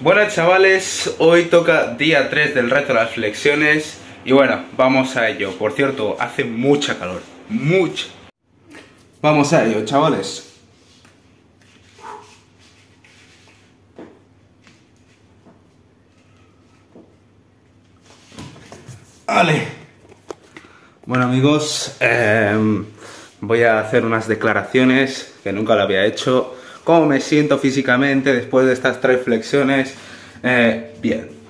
Bueno chavales, hoy toca día 3 del reto de las flexiones y bueno, vamos a ello. Por cierto, hace mucha calor, mucha. Vamos a ello, chavales. Vale. Bueno amigos, voy a hacer unas declaraciones que nunca lo había hecho. ¿Cómo me siento físicamente después de estas 3 flexiones? Bien.